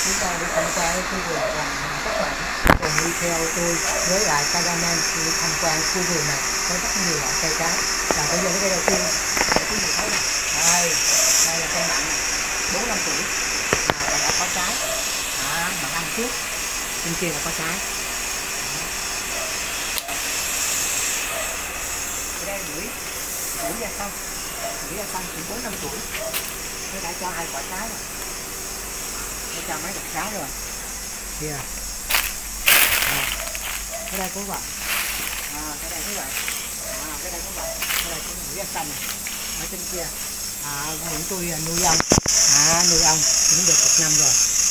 chúng ta đi tham quan khu vườn làm các bạn cùng đi theo tôi với lại cameraman đi tham quan khu vườn này có rất nhiều loại cây trái. Và bây giờ cái cây đầu tiên để quý vị thấy này, đây là cây mận này, 4-5 tuổi và đã có trái. Bạn ăn trước, bên kia là có trái. Cái đây bưởi da xanh, cũng 4-5 tuổi, nó đã cho 2 quả trái rồi, nó cho mấy quả trái rồi. Kìa, cái đây cũng vậy, cái đây cũng vậy, cái đây cũng vậy, cái đây cũng bưởi da xanh này, ở trên kia. Những tôi nuôi ong, nuôi ong cũng được 1 năm rồi.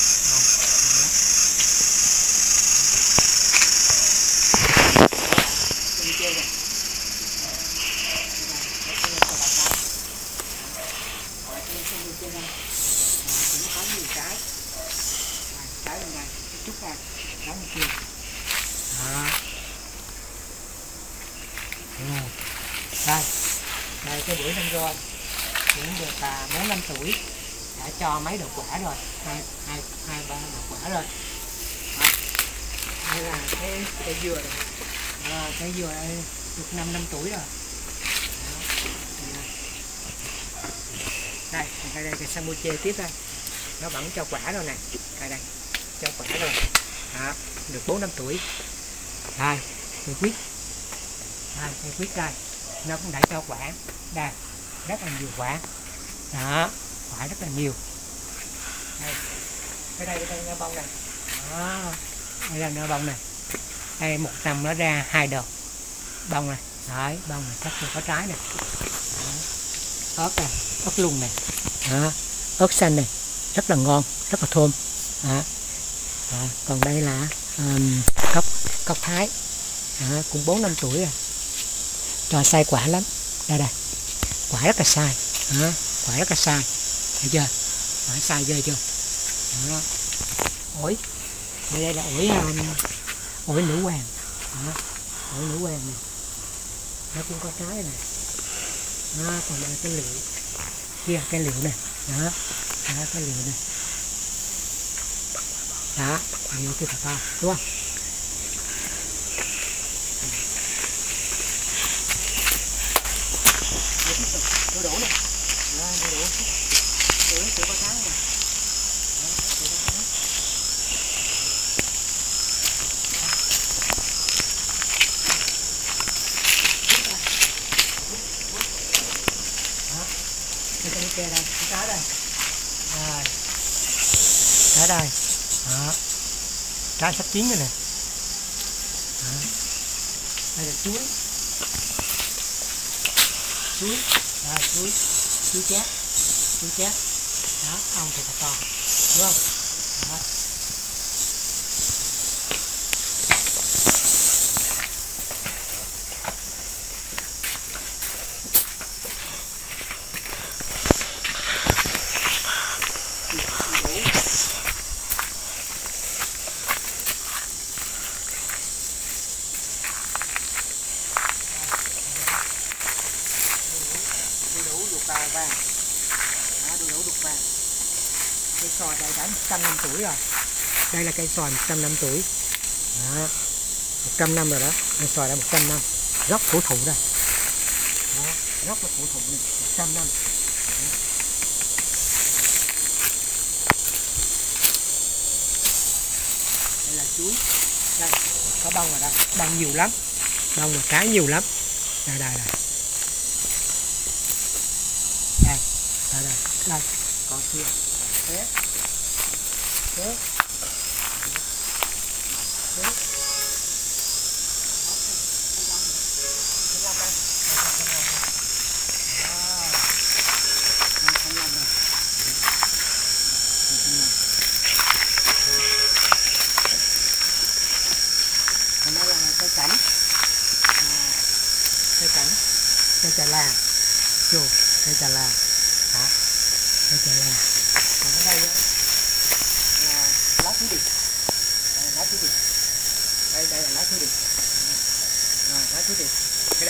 Trên kia này. Cũng có nhiều trái, trái bên này, chút này, trái bên kia. Đây cái bưởi Nam Ron cũng được 4-5 tuổi, đã cho mấy đợt quả rồi, hai ba đợt quả rồi. Đây là cái cây dừa này, cây dừa này được 5 năm tuổi rồi. Đây, cây Samoche tiếp đây, nó vẫn cho quả rồi nè, đây cho quả rồi, được 4-5 tuổi. Đây, cây quýt đây, nó cũng đã cho quả, đây, rất là nhiều quả, quả rất là nhiều. Đây, cái nơ bông này, đây là nơ bông này, đây 1 năm nó ra 2 đợt bông này, đấy, bông này chắc là có trái này. Ớt này, ớt lùng này, ớt xanh này rất là ngon, rất là thơm. Còn đây là cóc Thái, cũng 4-5 tuổi rồi, cho sai quả lắm. Đây quả rất là sai, quả rất là sai, thấy chưa, quả sai ghê chưa. Ổi, đây là ổi nữ hoàng, ổi nữ hoàng này, nó cũng có trái này. Còn đây cái liệu kia, cái liệu này, cái liệu này, liệu kia thật to, đúng không? Đu đủ này, đu đủ có trái này. Đây, trái đây, trái đây, trái sắp chín rồi nè. Đây là chuối chát, ong thì thật to, đúng không? Đu đủ đục vàng. Cây xoài đây đã 100 năm tuổi rồi. Đây là cây xoài 100 năm tuổi. 100 năm rồi đó. Cây xoài đã 100 năm. Gốc cổ thụ đây. Gốc của cổ thụ này 100 năm. Đây là chuối. Đây, có bông rồi đó. Bông nhiều lắm. Bông và trái nhiều lắm. Đây. Đây, còn kia thế. Còn đây là cây cảnh, cây trà là, cây trà là, cây trà là. Còn ở đây là lá thúy điệp, đây là lá thúy điệp, đây là lá thúy điệp, lá thúy điệp. Cái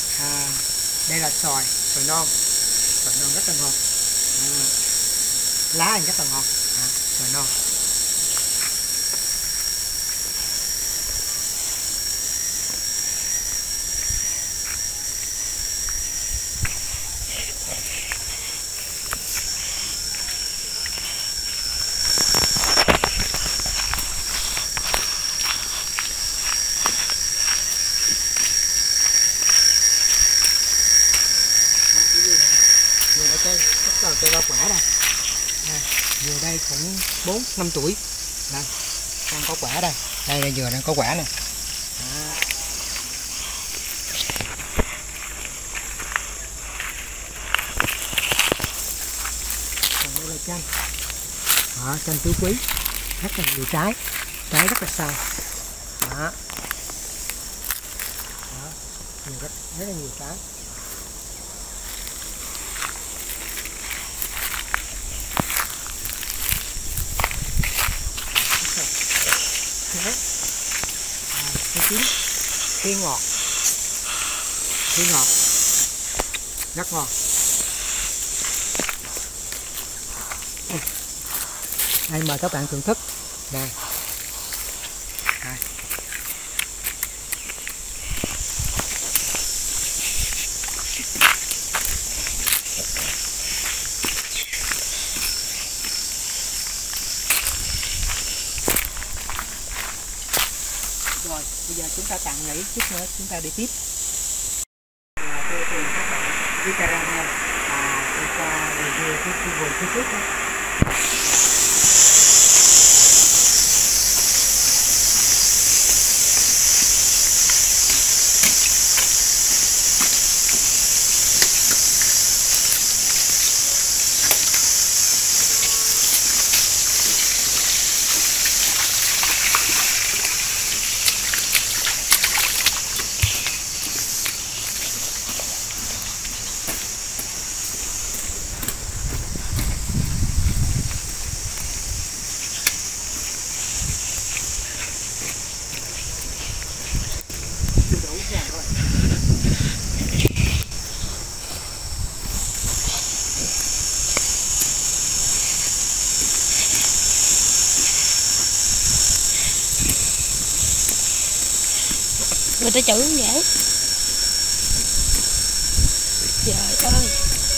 đây là xoài non rất là ngon. lá ăn rất là ngon, và non. Dừa đây cây, rất là cây rau quả đây. Dừa đây cũng 4-5 tuổi. Đây, đang có quả đây. Đây là dừa đang có quả nè. Còn đây là chanh. Chanh tứ quý, rất là nhiều trái rất là sâu. Đó. Rất là nhiều trái. Cái chín khi ngọt rất ngon. Đây mời các bạn thưởng thức. Đây. Rồi, bây giờ chúng ta tạm nghỉ, chút nữa chúng ta đi tiếp. Tôi tìm các bạn đi caramel chúng ta review cái vườn phía trước đó. Người ta chữ không vậy? Trời ơi.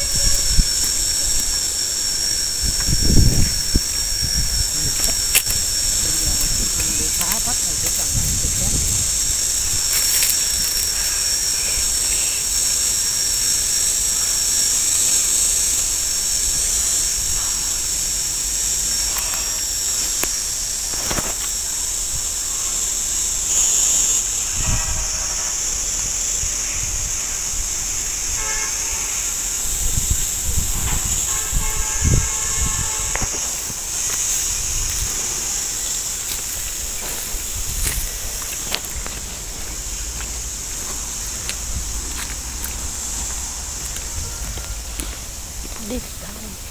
Đi đâu?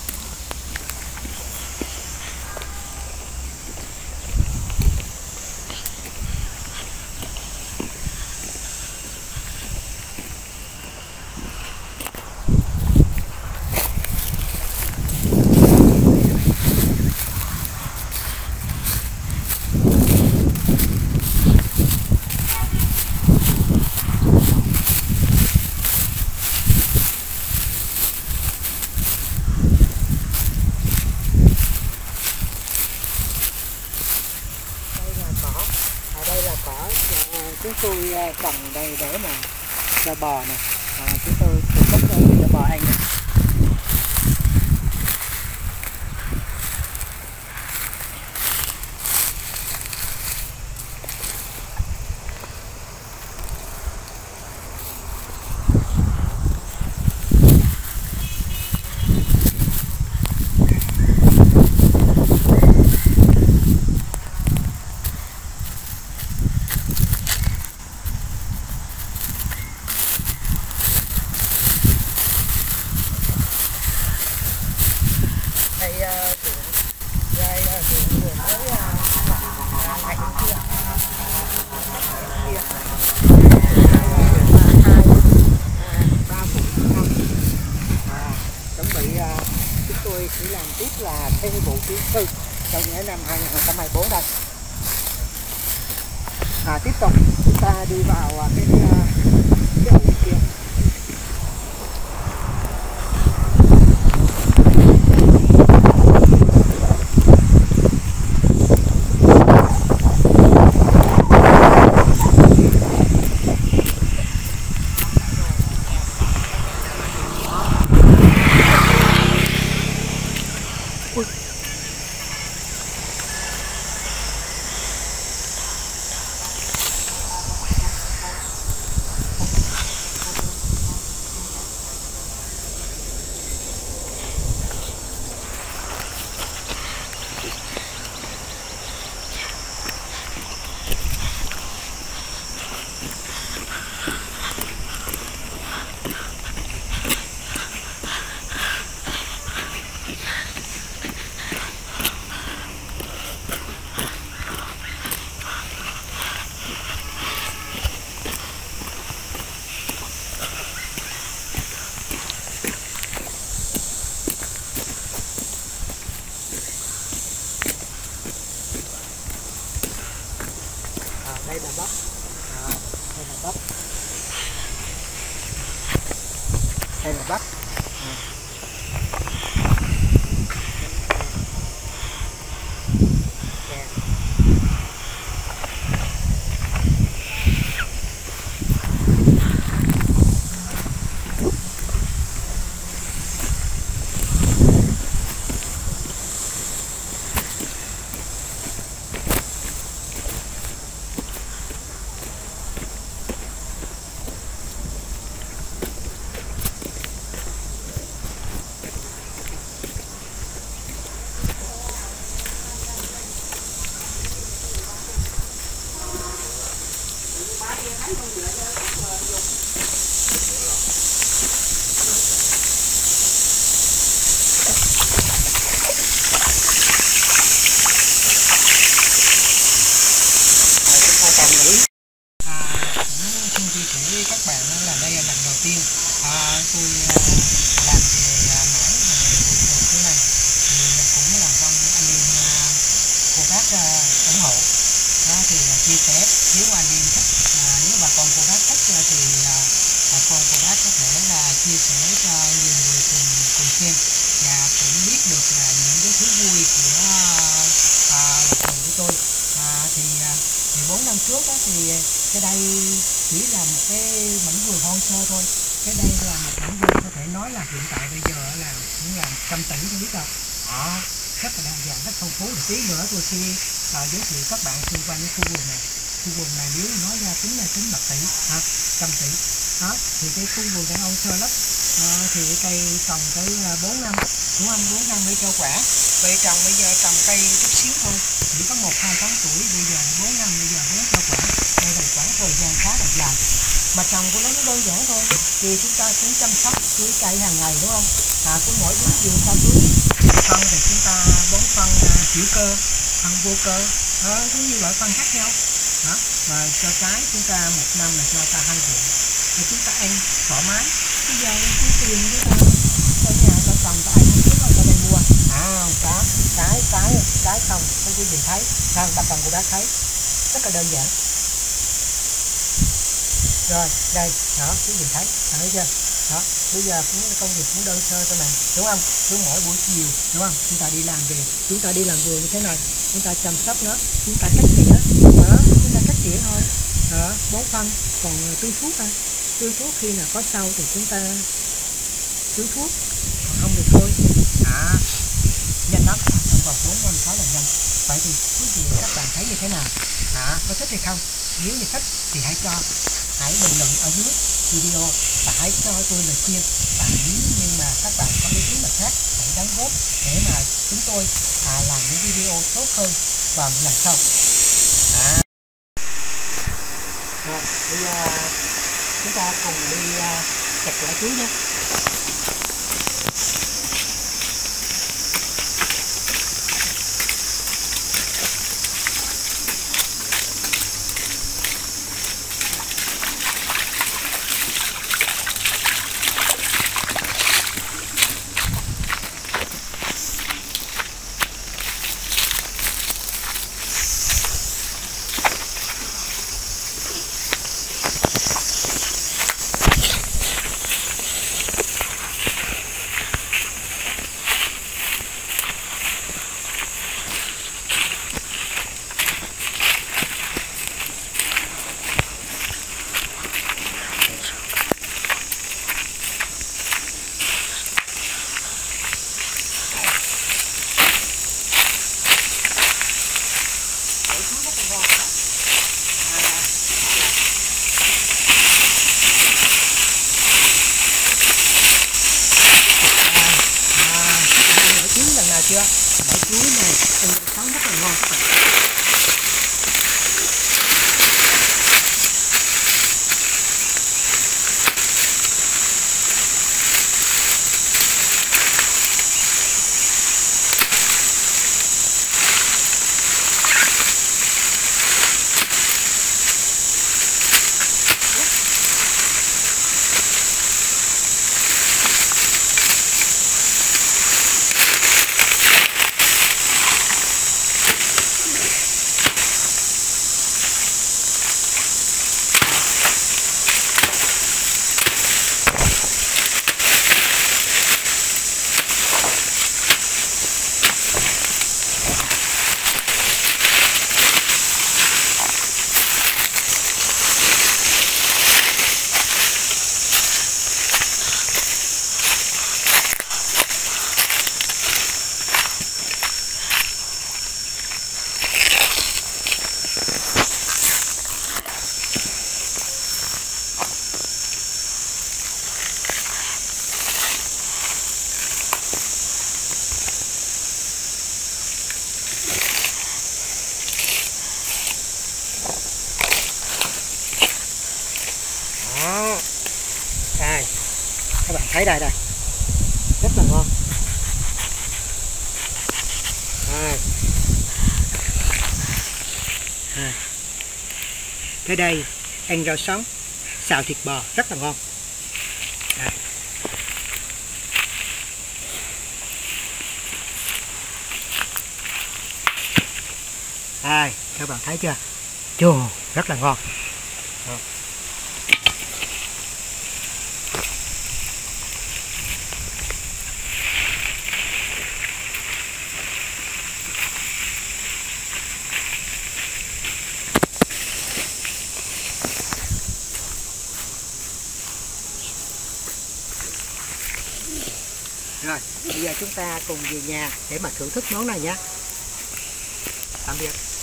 Chúng tôi trồng đây để mà cho bò nè, chúng tôi cung cấp cho bò ăn nè. tôi chỉ làm tiếp là thêm vụ thứ tư trong những năm 2024 đây. Tiếp tục chúng ta đi vào cái ụ kia. Đây là bắp, đây là bắp, đây là bắp. Các bạn là đây là lần đầu tiên tôi làm về mảng thế này thì cũng là con anh em cô bác ủng hộ thì chia sẻ. Nếu anh em thích, nếu bà con cô bác thích thì bà con cô bác có thể là chia sẻ cho nhiều người cùng xem và cũng biết được là những cái thú vui của chồng của tôi. Thì 4 năm trước thì cái đây chỉ là một cái mảnh vườn hoang sơ thôi. Cái đây là một mảnh vườn có thể nói là hiện tại bây giờ là cũng là 100 tỷ không biết đâu. Rất là đa dạng, rất phong phú. Tí nữa tôi sẽ giới thiệu các bạn xung quanh cái khu vườn này. Khu vườn này nếu nói ra tính là tính bạc tỷ, 100 tỷ. Thì cái khu vườn này hoang sơ lắm. Thì cái cây trồng tới 4 năm, đúng không? 4 năm mới cho quả. Vậy trồng bây giờ trồng cây chút xíu thôi, chỉ có 1-2 tháng tuổi, bây giờ 4 năm bây giờ mới cho quả. Đây là khoảng thời gian khá là dài. Mà trồng của nó đơn giản thôi, thì chúng ta cũng chăm sóc tưới cây hàng ngày, đúng không? Cứ mỗi buổi chiều ta tưới. Phân thì chúng ta bón phân hữu cơ, phân vô cơ, cũng như loại phân khác nhau. Và cho trái chúng ta 1 năm là cho ta 2 vụ, để chúng ta ăn thoải mái. Bây giờ cứ tiền với ta ở nhà ta trồng ta ăn không biết là ta đây mua. Cái không, cái quý vị thấy, bà con cô bác thấy, rất là đơn giản. Rồi đây, quý vị thấy chưa? Bây giờ cũng công việc cũng đơn sơ thôi mà, đúng không? Cứ mỗi buổi chiều, đúng không? Chúng ta đi làm về, chúng ta đi làm vườn như thế này, chúng ta chăm sóc nó, chúng ta cắt tỉa, chúng ta cắt tỉa thôi, bón phân, còn tưới thuốc tưới thuốc khi nào có sâu thì chúng ta tưới thuốc, còn không được thôi. Nhanh lắm, trong vòng 4 năm khá là nhanh. Vậy thì quý vị các bạn thấy như thế nào? Có thích hay không? Nếu như thích thì hãy bình luận ở dưới video và hãy cho tôi lời khuyên. Và nếu như mà các bạn có ý kiến nào khác, hãy đóng góp để mà chúng tôi làm những video tốt hơn vào lần sau. Rồi, bây giờ chúng ta cùng đi chặt quả chuối nhé. chưa? Quả chuối này ăn buổi sáng rất là ngon các bạn. Đó. Đây, các bạn thấy đây đây, rất là ngon. Đây. À. Tới đây ăn rau sống, xào thịt bò rất là ngon. Đây. Đây, các bạn thấy chưa? Chù, rất là ngon. Đó. Rồi, bây giờ chúng ta cùng về nhà để mà thưởng thức món này nhé. Tạm biệt.